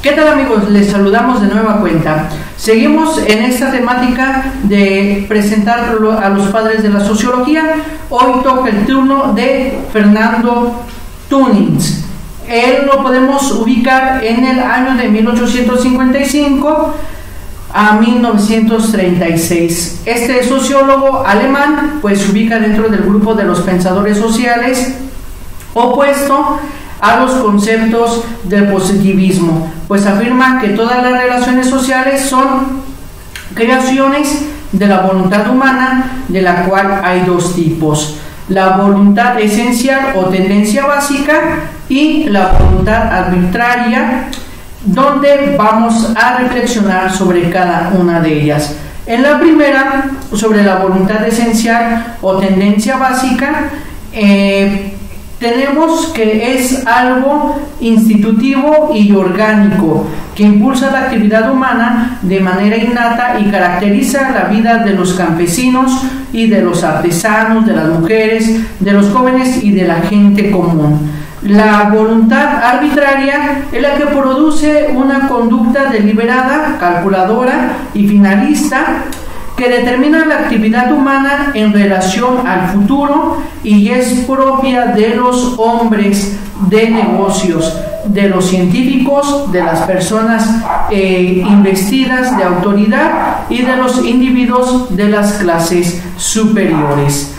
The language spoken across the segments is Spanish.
¿Qué tal, amigos? Les saludamos de nueva cuenta. Seguimos en esta temática de presentar a los padres de la sociología. Hoy toca el turno de Fernando Tunins. Él lo podemos ubicar en el año de 1855 a 1936. Este sociólogo alemán pues se ubica dentro del grupo de los pensadores sociales, opuesto a los conceptos del positivismo, pues afirma que todas las relaciones sociales son creaciones de la voluntad humana, de la cual hay dos tipos: la voluntad esencial o tendencia básica y la voluntad arbitraria, donde vamos a reflexionar sobre cada una de ellas. En la primera, sobre la voluntad esencial o tendencia básica, tenemos que es algo institutivo y orgánico que impulsa la actividad humana de manera innata y caracteriza la vida de los campesinos y de los artesanos, de las mujeres, de los jóvenes y de la gente común. La voluntad arbitraria es la que produce una conducta deliberada, calculadora y finalista, que determina la actividad humana en relación al futuro y es propia de los hombres de negocios, de los científicos, de las personas investidas de autoridad y de los individuos de las clases superiores.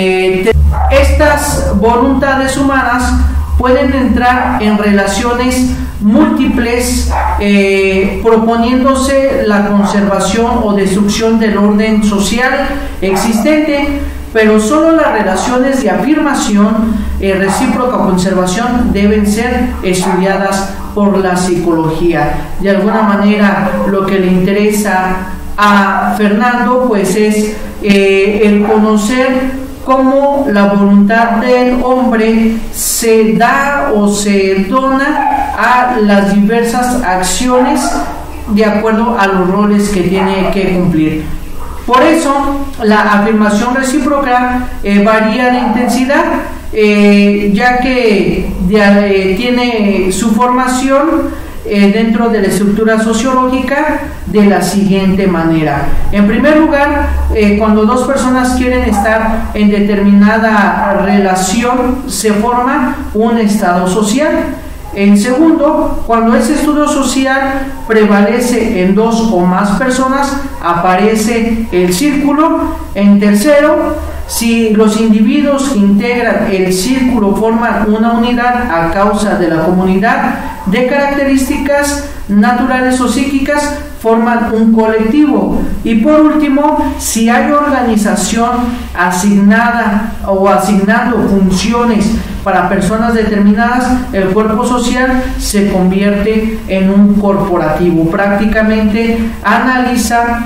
Estas voluntades humanas pueden entrar en relaciones múltiples, proponiéndose la conservación o destrucción del orden social existente, pero solo las relaciones de afirmación, recíproca o conservación deben ser estudiadas por la psicología. De alguna manera, lo que le interesa a Fernando pues es el conocer cómo la voluntad del hombre se da o se dona a las diversas acciones de acuerdo a los roles que tiene que cumplir. Por eso la afirmación recíproca varía de intensidad, ya que tiene su formación dentro de la estructura sociológica de la siguiente manera. En primer lugar, cuando dos personas quieren estar en determinada relación, se forma un estado social. En segundo, cuando ese estudio social prevalece en dos o más personas, aparece el círculo. En tercero, si los individuos que integran el círculo forman una unidad a causa de la comunidad de características naturales o psíquicas, forman un colectivo. Y por último, si hay organización asignada o asignando funciones para personas determinadas, el cuerpo social se convierte en un corporativo. Prácticamente analiza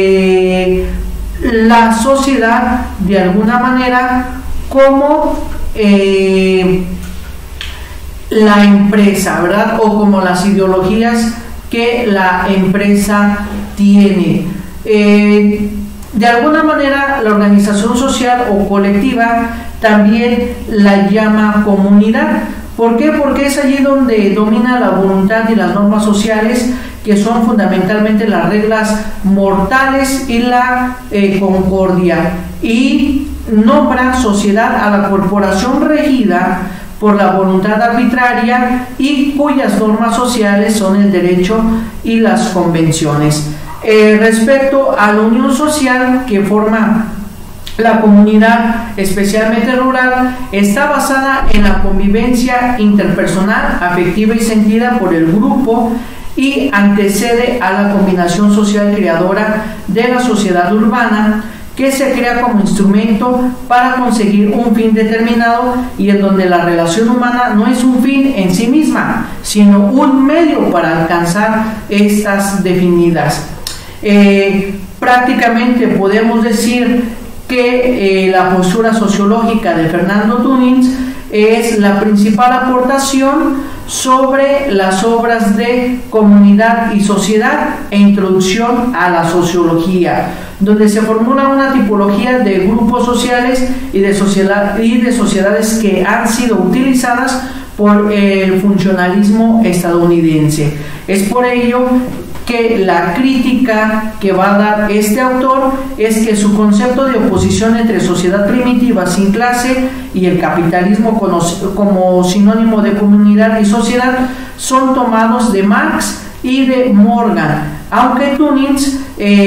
la sociedad de alguna manera como la empresa, ¿verdad? O como las ideologías que la empresa tiene. De alguna manera, la organización social o colectiva también la llama comunidad. ¿Por qué? Porque es allí donde domina la voluntad y las normas sociales, que son fundamentalmente las reglas mortales y la concordia, y nombra sociedad a la corporación regida por la voluntad arbitraria y cuyas normas sociales son el derecho y las convenciones. Respecto a la unión social que forma la comunidad, especialmente rural, está basada en la convivencia interpersonal, afectiva y sentida por el grupo, y antecede a la combinación social creadora de la sociedad urbana, que se crea como instrumento para conseguir un fin determinado, y en donde la relación humana no es un fin en sí misma, sino un medio para alcanzar estas definidas. Prácticamente podemos decir que la postura sociológica de Fernando Tunins es la principal aportación sobre las obras de Comunidad y Sociedad e Introducción a la Sociología, donde se formula una tipología de grupos sociales y de sociedades que han sido utilizadas por el funcionalismo estadounidense. Es por ello que la crítica que va a dar este autor es que su concepto de oposición entre sociedad primitiva sin clase y el capitalismo como sinónimo de comunidad y sociedad son tomados de Marx y de Morgan, aunque Tunitz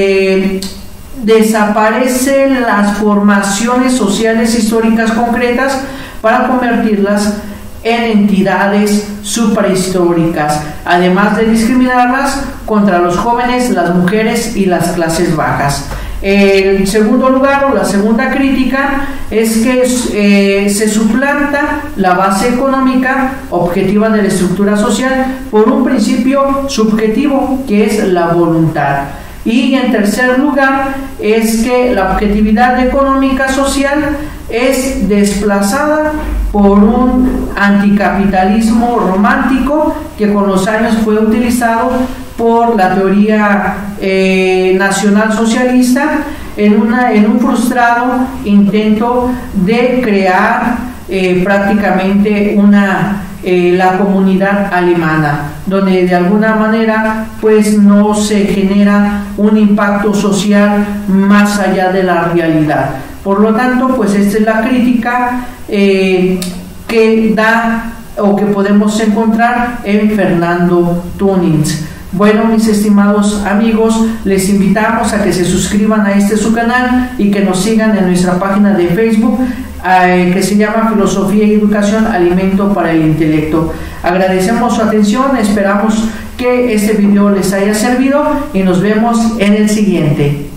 desaparecen las formaciones sociales históricas concretas para convertirlas en entidades suprahistóricas, además de discriminarlas contra los jóvenes, las mujeres y las clases bajas. El segundo lugar, o la segunda crítica, es que se suplanta la base económica objetiva de la estructura social por un principio subjetivo, que es la voluntad. Y en tercer lugar, es que la objetividad económica social es desplazada por un anticapitalismo romántico que con los años fue utilizado por la teoría nacional socialista en un frustrado intento de crear prácticamente la comunidad alemana, donde de alguna manera pues no se genera un impacto social más allá de la realidad. Por lo tanto, pues esta es la crítica que da o que podemos encontrar en Fernando Tunitz. Bueno, mis estimados amigos, les invitamos a que se suscriban a su canal y que nos sigan en nuestra página de Facebook que se llama Filosofía y Educación, Alimento para el Intelecto. Agradecemos su atención, esperamos que este video les haya servido y nos vemos en el siguiente.